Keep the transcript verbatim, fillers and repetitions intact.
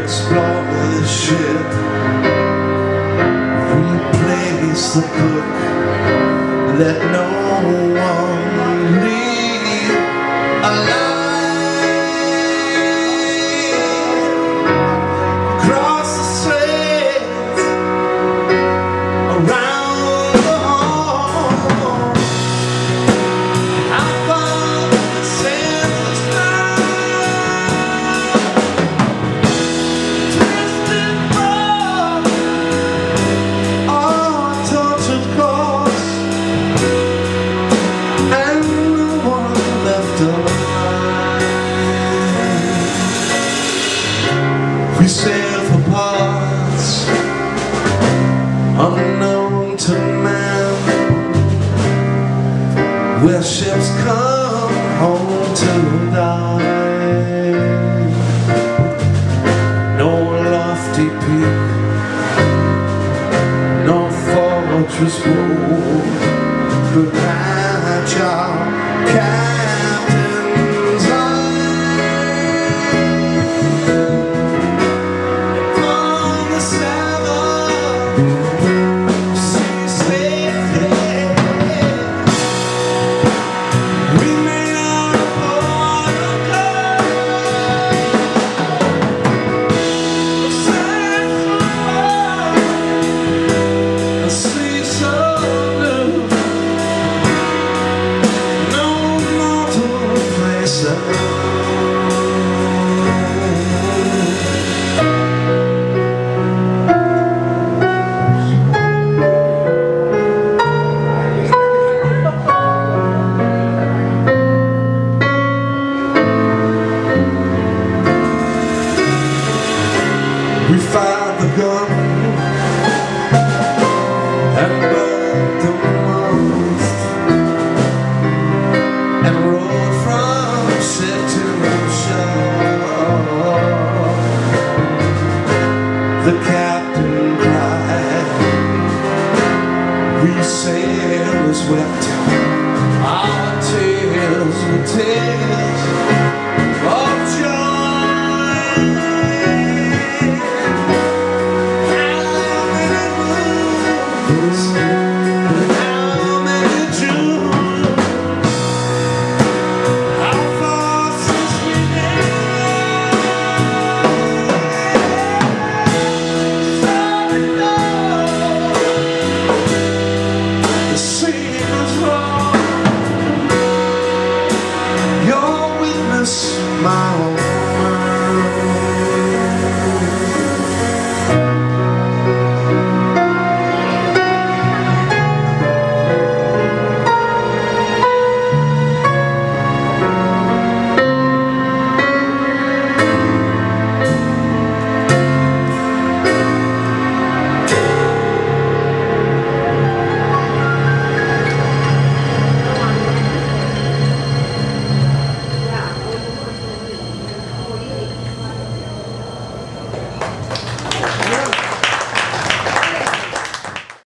explore the ship, replace the book, let no one leave alive. Cross the straits, around the horn, out of the sands of we sail for parts unknown to man, where ships come home to die. No lofty peak, no fortress wall could match our captain's eye. We fired the gun and burned the most, and rode from ship to shore. The captain cried, we sailors wept